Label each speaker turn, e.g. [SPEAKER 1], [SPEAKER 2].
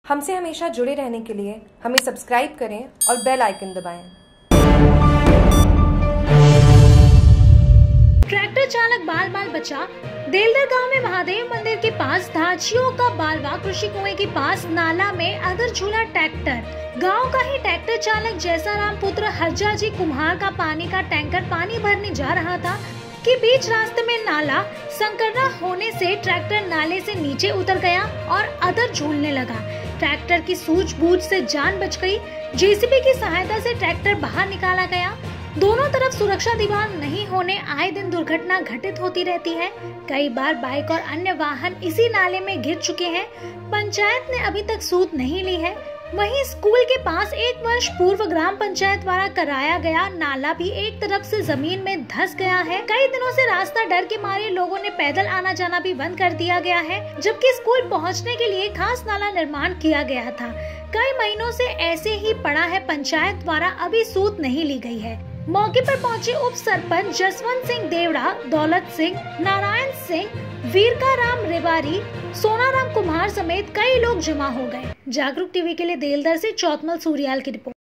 [SPEAKER 1] हमसे हमेशा जुड़े रहने के लिए हमें सब्सक्राइब करें और बेल आइकन दबाएं।
[SPEAKER 2] ट्रैक्टर चालक बाल बाल बचा। देलदर गांव में महादेव मंदिर के पास धाचियों का बालवा कृषि कुएं के पास नाला में अधर झूला ट्रैक्टर। गांव का ही ट्रैक्टर चालक जैसाराम पुत्र हरजाजी कुम्हार का पानी का टैंकर पानी भरने जा रहा था कि बीच रास्ते में नाला संकरा होने से ट्रैक्टर नाले से नीचे उतर गया और अधर झूलने लगा। ट्रैक्टर की सूझबूझ से जान बच गई। जेसीबी की सहायता से ट्रैक्टर बाहर निकाला गया। दोनों तरफ सुरक्षा दीवार नहीं होने आए दिन दुर्घटना घटित होती रहती है। कई बार बाइक और अन्य वाहन इसी नाले में गिर चुके हैं। पंचायत ने अभी तक सूद नहीं ली है। वहीं स्कूल के पास 1 वर्ष पूर्व ग्राम पंचायत द्वारा कराया गया नाला भी एक तरफ से जमीन में धंस गया है। कई दिनों से रास्ता डर के मारे लोगों ने पैदल आना जाना भी बंद कर दिया गया है, जबकि स्कूल पहुंचने के लिए खास नाला निर्माण किया गया था। कई महीनों से ऐसे ही पड़ा है। पंचायत द्वारा अभी सूद नहीं ली गई है। मौके पर पहुंचे उप सरपंच जसवंत सिंह देवड़ा, दौलत सिंह, नारायण सिंह, वीरका राम रेवारी, सोनाराम कुम्हार समेत कई लोग जमा हो गए। जागरूक टीवी के लिए देलदर से चौतमल सूर्याल की रिपोर्ट।